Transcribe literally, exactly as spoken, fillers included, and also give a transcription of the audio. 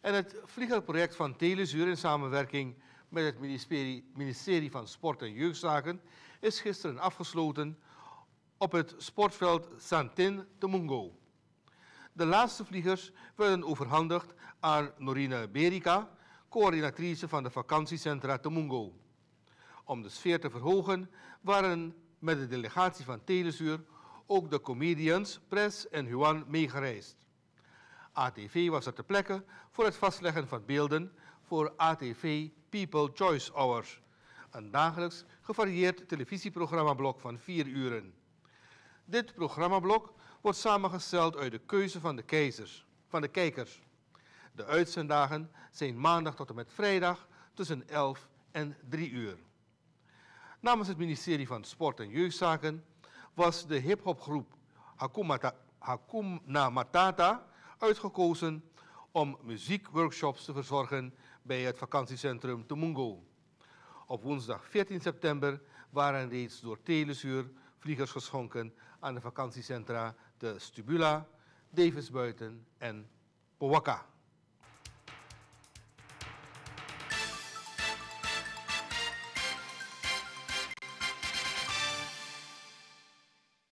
En het vliegerproject van Telezuur in samenwerking met het ministerie, ministerie van Sport en Jeugdzaken is gisteren afgesloten op het sportveld Santin te Mungo. De laatste vliegers werden overhandigd aan Norine Berica, coördinatrice van de vakantiecentra te Mungo. Om de sfeer te verhogen waren met de delegatie van Telezuur ook de comedians Pres en Juan meegereisd. A T V was er ter plekke voor het vastleggen van beelden voor A T V People Choice Hours, een dagelijks gevarieerd televisieprogrammablok van vier uren. Dit programmablok wordt samengesteld uit de keuze van de, keizers, van de kijkers. De uitzenddagen zijn maandag tot en met vrijdag tussen elf en drie uur. Namens het ministerie van Sport en Jeugdzaken was de hiphopgroep Hakumata, Hakuna Matata uitgekozen om muziekworkshops te verzorgen bij het vakantiecentrum te Mungo. Op woensdag veertien september waren reeds door Telezuur vliegers geschonken aan de vakantiecentra te Stubula, Davisbuiten en Powaka.